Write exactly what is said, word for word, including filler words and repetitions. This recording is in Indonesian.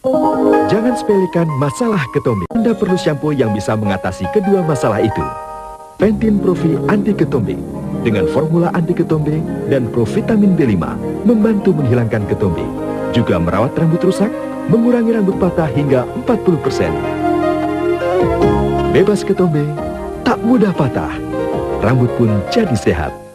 Jangan sepelekan masalah ketombe. Anda perlu shampoo yang bisa mengatasi kedua masalah itu. Pantene Pro-V Anti Ketombe dengan formula anti ketombe dan provitamin B lima membantu menghilangkan ketombe. Juga merawat rambut rusak, mengurangi rambut patah hingga empat puluh persen. Bebas ketombe, tak mudah patah. Rambut pun jadi sehat.